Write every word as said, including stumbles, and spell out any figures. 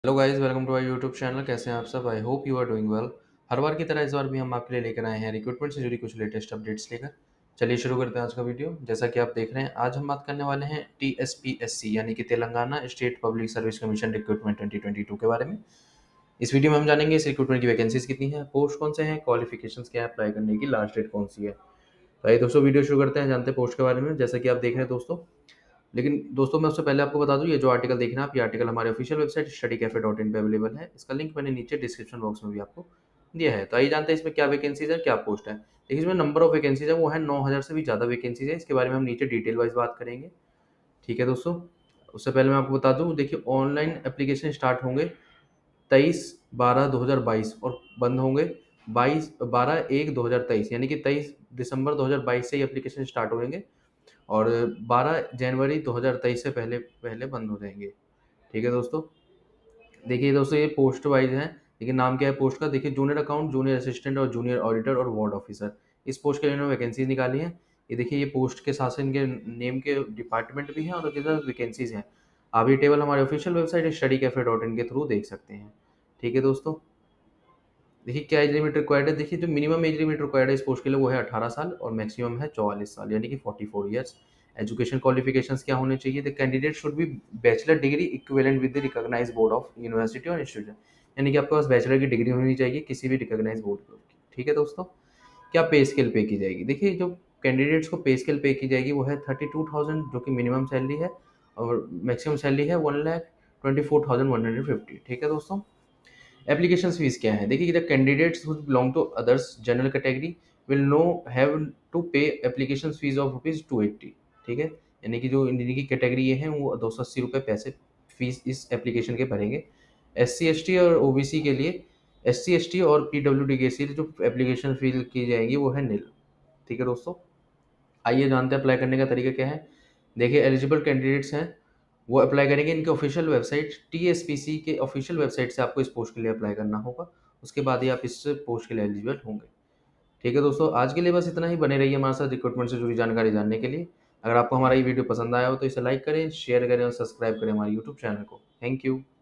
Hello guys, welcome to our YouTube channel. कैसे हैं आप सब? I hope you are doing well. हर बार की तरह इस बार भी हम आपके लिए लेकर आए हैं रिक्रूटमेंट से जुड़ी कुछ लेटेस्ट अपडेट्स लेकर। चलिए शुरू करते हैं आज का वीडियो। जैसा कि आप देख रहे हैं, आज हम बात करने वाले हैं T S P S C यानी कि Telangana state public service commission recruitment twenty twenty two के बारे में। इस वीडियो में हम जानेंगे इस रिक्रूटमेंट की वैकेंसीज कितनी है, पोस्ट कौन से हैं, क्वालिफिकेशंस क्या है, अप्लाई करने की लास्ट डेट कौन सी है। तो आइए दोस्तों, वीडियो शुरू करते हैं, जानते हैं पोस्ट के बारे में। जैसा कि आप देख रहे हैं दोस्तों, लेकिन दोस्तों मैं उससे पहले आपको बता दूं, ये जो आर्टिकल देख रहे हैं आप, ये आर्टिकल हमारे official website study cafe dot in पे अवेलेबल है। इसका लिंक मैंने नीचे डिस्क्रिप्शन बॉक्स में भी आपको दिया है। तो आइए जानते हैं इसमें क्या वैकेंसीज है, क्या पोस्ट है। देखिए, इसमें नंबर ऑफ वैकेंसीज है वो है नौ हज़ार से भी ज़्यादा वैकेंसीज है। इसके बारे में हम नीचे डिटेल वाइज बात करेंगे। ठीक है दोस्तों, उससे पहले मैं आपको बता दूं, देखिए ऑनलाइन एप्लीकेशन स्टार्ट होंगे तेईस बारह दो हज़ार बाईस और बंद होंगे बाईस बारह एक दो हज़ार तेईस, यानी कि तेईस दिसंबर दो हज़ार बाईस से ये एप्लीकेशन स्टार्ट होंगे और बारह जनवरी दो हज़ार तेईस से पहले पहले बंद हो जाएंगे। ठीक है दोस्तों, देखिए दोस्तों ये पोस्ट वाइज है। देखिए नाम क्या है पोस्ट का, देखिए जूनियर अकाउंट, जूनियर असिस्टेंट और जूनियर ऑडिटर और वार्ड ऑफिसर। इस पोस्ट के लिए इन्होंने वैकेंसीज निकाली है। ये देखिए, ये पोस्ट के साथ से इनके नेम के डिपार्टमेंट भी हैं और किधर वैकेंसीज हैं। आप ये टेबल हमारे official website study cafe dot in के थ्रू देख सकते हैं। ठीक है दोस्तों, देखिए क्या एज लिमिट रिक्वायर्ड है। देखिए जो मिनिमम एज लिमिट रिक्वायर्ड है इस पोस्ट के लिए वो है अठारह साल और मैक्सिमम है चौवालीस साल, यानी कि forty four years. Education qualifications क्या होने चाहिए? The candidate should be bachelor degree equivalent with the recognized board of university और इंस्टीट्यूट, यानी कि आपके पास बैचलर की डिग्री होनी चाहिए किसी भी रिकॉग्नाइज्ड बोर्ड की। ठीक है दोस्तों, क्या पे स्केल पे की जाएगी? देखिए जो कैंडिडेट्स को पे स्केल पे की जाएगी वो है थर्टी टू थाउजेंड, जो कि मिनिमम सैलरी है, और मैक्सिमम सैलरी है one lakh twenty four thousand one hundred fifty. ठीक है दोस्तों, एप्लीकेशन फीस क्या है? देखिए the candidates who belong to others general category will no have to pay application fees of rupees two eighty. ठीक है, यानी कि जो इनकी कैटेगरी ये है वो दो सौ अस्सी रुपये पैसे फीस इस एप्लीकेशन के भरेंगे। एस सी एस टी और ओ बी सी के लिए, एस सी एस टी और पी डब्ल्यू डी के लिए जो एप्लीकेशन फीस की जाएगी वो है नील। ठीक है दोस्तों, आइए जानते हैं अप्लाई करने का तरीका क्या है। देखिए एलिजिबल कैंडिडेट्स हैं वो अप्लाई करेंगे इनके official website T S P C के ऑफिशियल वेबसाइट से। आपको इस पोस्ट के लिए अप्लाई करना होगा, उसके बाद ही आप इस पोस्ट के लिए एलिजिबल होंगे। ठीक है दोस्तों, आज के लिए बस इतना ही। बने रहिए हमारे साथ रिक्रूटमेंट से जुड़ी जानकारी जानने के लिए। अगर आपको हमारा ये वीडियो पसंद आया हो तो इसे लाइक करें, शेयर करें और सब्सक्राइब करें हमारे यूट्यूब चैनल को। Thank you.